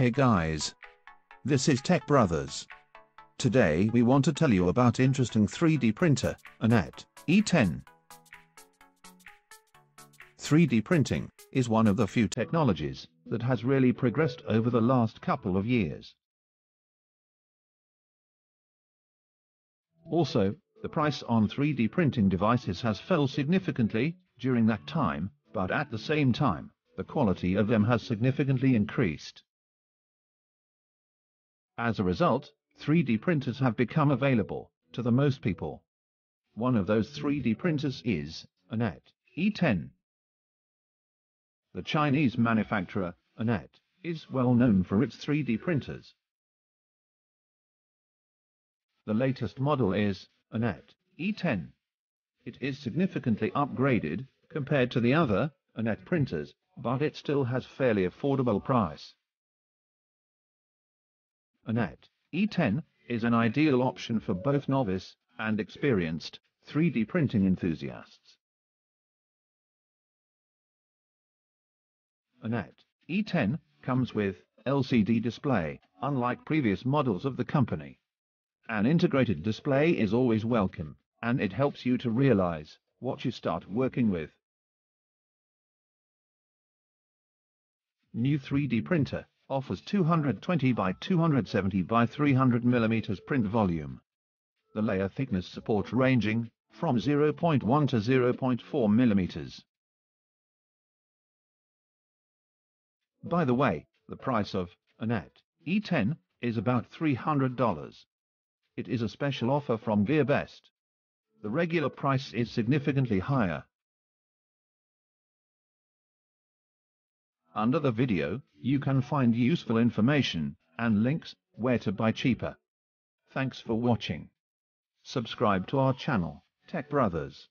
Hey guys, this is Tech Brothers. Today we want to tell you about interesting 3D printer, Anet E10. 3D printing is one of the few technologies that has really progressed over the last couple of years. Also, the price on 3D printing devices has fell significantly during that time, but at the same time, the quality of them has significantly increased. As a result, 3D printers have become available to the most people. One of those 3D printers is Anet E10. The Chinese manufacturer, Anet, is well known for its 3D printers. The latest model is Anet E10. It is significantly upgraded compared to the other Anet printers, but it still has fairly affordable price. Anet E10 is an ideal option for both novice and experienced 3D printing enthusiasts. Anet E10 comes with LCD display, unlike previous models of the company. An integrated display is always welcome, and it helps you to realize what you start working with. New 3D printer offers 220 by 270 by 300 mm print volume. The layer thickness support ranging from 0.1 to 0.4 mm. By the way, the price of Anet E10 is about $300. It is a special offer from Gearbest. The regular price is significantly higher. Under the video, you can find useful information and links where to buy cheaper. Thanks for watching. Subscribe to our channel, Tech Brothers.